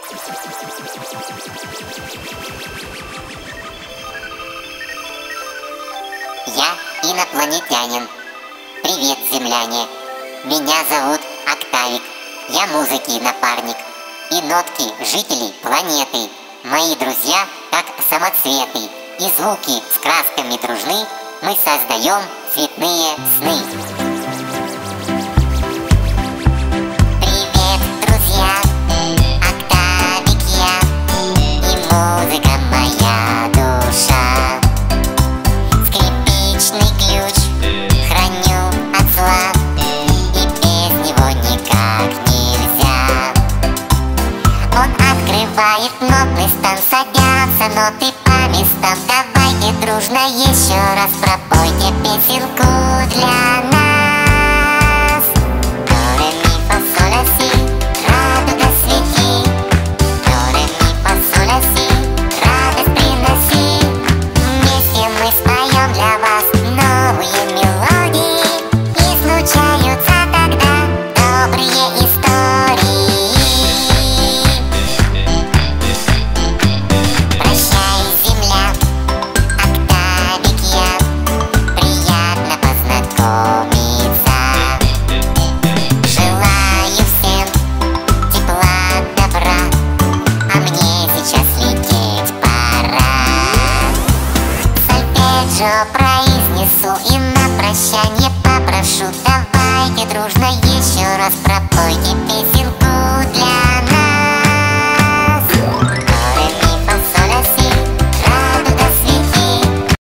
Я инопланетянин. Привет, земляне. Меня зовут Октавик. Я музыки напарник. И нотки жителей планеты. Мои друзья как самоцветы. И звуки с красками дружны. Мы создаем цветные сны. Привет, друзья. Октавик я. И музыка моя душа. Скрипичный ключ храню от зла. И без него никак нельзя. Он открывает нотный стан. Садятся ноты по местам. Давайте дружно еще раз пропойте песенку для нас. До, ре, ми, фа, соль, ля, си, радуга свети. До, ре, ми, фа, соль, ля, си, радость приноси. Вместе мы споем для вас новые мелодии. И случаются тогда добрые истории. Прощай, земля, Октавик я. Приятно познакомиться. Желаю всем тепла, добра. А мне сейчас лететь пора. Сольфеджио произнесу и на прощание попрошу. Давайте дружно еще раз пропойте